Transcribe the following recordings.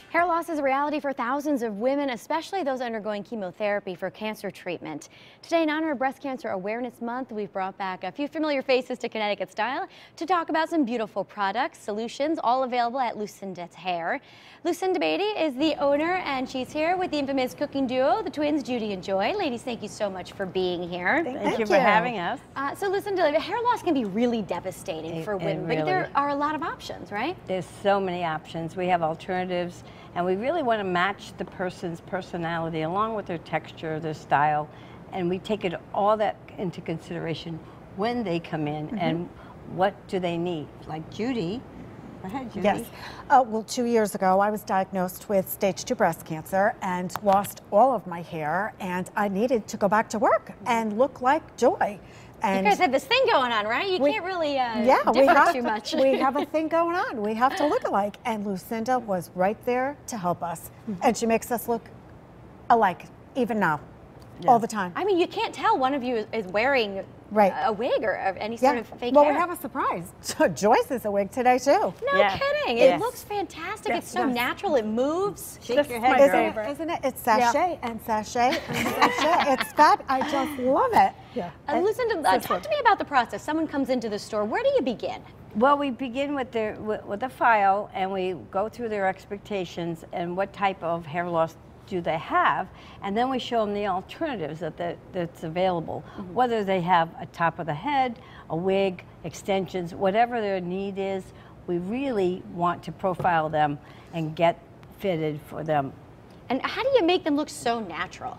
Hair loss is a reality for thousands of women, especially those undergoing chemotherapy for cancer treatment. Today, in honor of Breast Cancer Awareness Month, we've brought back a few familiar faces to Connecticut Style to talk about some beautiful products, solutions, all available at Lucinda's Hair. Lucinda Beatty is the owner, and she's here with the infamous cooking duo, the twins Judy and Joy. Ladies, thank you so much for being here. Thank you for having us. So Lucinda, hair loss can be really devastating for women, but there are a lot of options, right? There's so many options. We have alternatives, and we really want to match the person's personality along with their texture, their style, and we take all that into consideration when they come in and what do they need. Like Judy. Go ahead, Judy. Yes. Well, 2 years ago, I was diagnosed with stage 2 breast cancer and lost all of my hair, and I needed to go back to work and look like Joy. And you guys have this thing going on, right? You can't really differ too much. We have a thing going on. We have to look alike. And Lucinda was right there to help us. And she makes us look alike, even now, all the time. I mean, you can't tell one of you is wearing a wig or any sort of fake well, hair. we have a surprise. So Joyce is a wig today, too. No kidding. It looks fantastic. It's so natural. It moves. Shake your head, isn't it? It's sachet and sachet and sachet. It's fab. I just love it. Yeah. Lucinda, talk to me about the process. Someone comes into the store. Where do you begin? Well, we begin with a file, and we go through their expectations and what type of hair loss do they have, and then we show them the alternatives that's available, whether they have a top of the head, a wig, extensions, whatever their need is. We really want to profile them and get fitted for them. And how do you make them look so natural?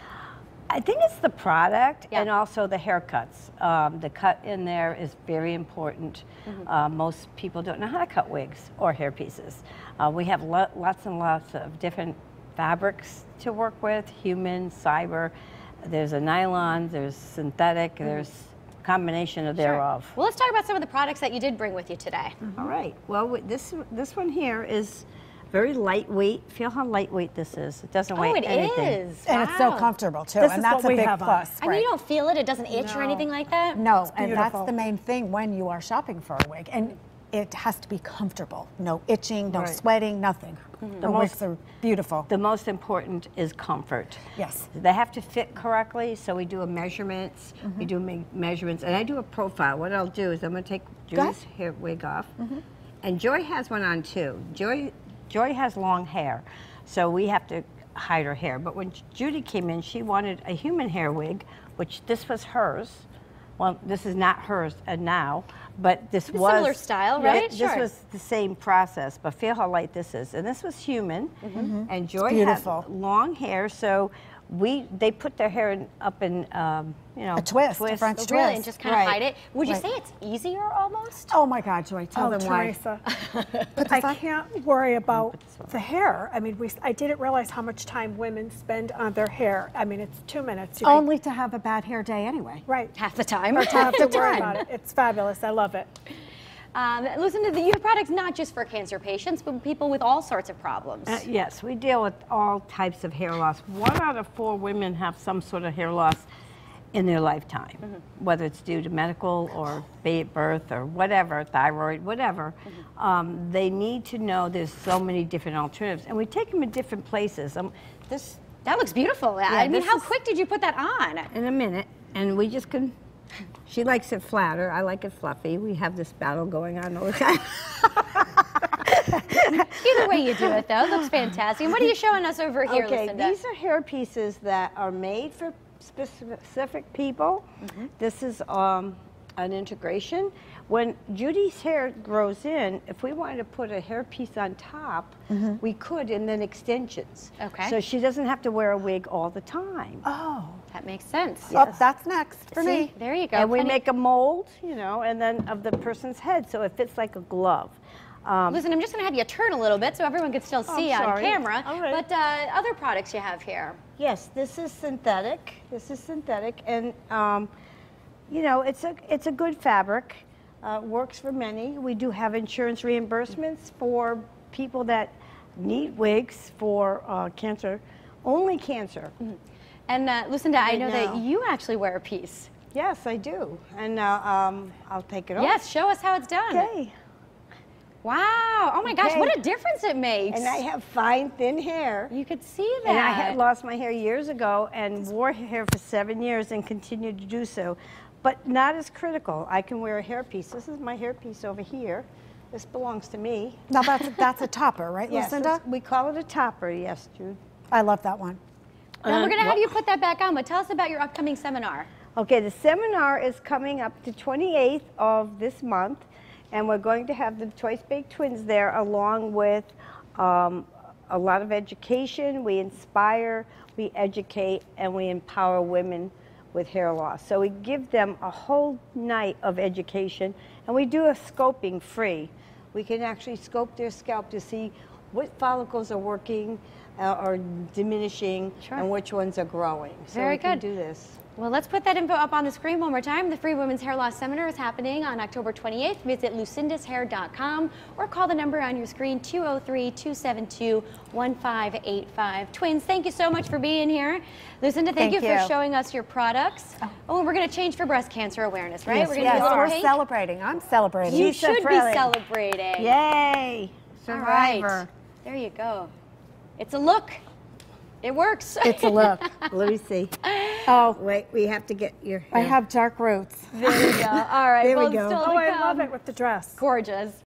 I think it's the product and also the haircuts. The cut in there is very important. Most people don't know how to cut wigs or hair pieces. We have lots and lots of different fabrics to work with, human, cyber. There's a nylon, there's synthetic, there's a combination of thereof. Well, let's talk about some of the products that you did bring with you today. All right. Well, this one here is very lightweight. Feel how lightweight this is. It doesn't weigh anything. Oh, it is. And it's so comfortable, too. This and is that's what a we big have plus. I mean, you don't feel it. It doesn't itch or anything like that? No, and that's the main thing when you are shopping for a wig. And it has to be comfortable. No itching, no sweating, nothing. The wigs are beautiful. The most important is comfort. Yes. They have to fit correctly, so we do a measurements. We do measurements, and I do a profile. What I'll do is I'm going to take Joy's hair wig off, and Joy has one on too. Joy has long hair, so we have to hide her hair. But when Judy came in, she wanted a human hair wig, which this was hers. Well, this is not hers now, but this was similar style, right? This was the same process, but feel how light this is. And this was human, and Joy had long hair, so they put their hair up in a twist, a French twist, really, and just kind of hide it. Would you say it's easier almost? Oh my God, Joy, tell them Teresa. why. I can't worry about the hair. I mean, I didn't realize how much time women spend on their hair. I mean, it's 2 minutes. Only to have a bad hair day anyway. Right. Half the time. Or to have to worry about it. It's fabulous. I love it. Listen to your product's not just for cancer patients, but people with all sorts of problems. Yes, we deal with all types of hair loss. 1 out of 4 women have some sort of hair loss in their lifetime, whether it's due to medical or birth or whatever, thyroid, whatever. They need to know there's so many different alternatives, and we take them in different places. That looks beautiful. I mean, how quick did you put that on? In a minute, and we just can. She likes it flatter. I like it fluffy. We have this battle going on all the time. Either way you do it, though, it looks fantastic. And what are you showing us over here, Lucinda? These are hair pieces that are made for specific people. This is an integration. When Judy's hair grows in, if we wanted to put a hair piece on top, we could, and then extensions. Okay. So she doesn't have to wear a wig all the time. Oh. That makes sense. Yes. Oh, that's next for me. There you go. And we make a mold, and then of the person's head, so it fits like a glove. Listen, I'm just going to have you turn a little bit so everyone can still see on camera. All right. But other products you have here. Yes, this is synthetic. And it's a good fabric. Works for many. We do have insurance reimbursements for people that need wigs for cancer, only cancer. And Lucinda, I know that you actually wear a piece. Yes, I do. And I'll take it off. Yes, show us how it's done. Okay. Wow. Oh my gosh, Okay. what a difference it makes. And I have fine, thin hair. You could see that. And I had lost my hair years ago and wore hair for 7 years and continued to do so. But not as critical. I can wear a hairpiece. This is my hairpiece over here. This belongs to me. Now that's a topper, right, Yes, Lucinda? we call it a topper, yes, Jude. I love that one. Now we're going to have you put that back on, but tell us about your upcoming seminar. Okay, the seminar is coming up the 28th of this month, and we're going to have the Choice Baked Twins there along with a lot of education. We inspire, we educate, and we empower women with hair loss. So we give them a whole night of education, and we do a scoping free. We can actually scope their scalp to see what follicles are working or diminishing, Sure. and which ones are growing. So Very we can good. do this. Well, let's put that info up on the screen one more time. The Free Women's Hair Loss Seminar is happening on October 28th. Visit lucindashair.com or call the number on your screen, 203-272-1585. Twins, thank you so much for being here. Lucinda, thank you for showing us your products. Oh, and we're going to change for breast cancer awareness, right? Yes, we're going to do a little we're pink. celebrating. I'm celebrating. You She's so should be friendly. celebrating. Yay! All right. Survivor. There you go. It's a look. It works. It's a look. Let me see. Oh, Wait, we have to get your hair. I have dark roots. There we go. All right. There we well, go. Still Oh, to I love come. it with the dress. Gorgeous.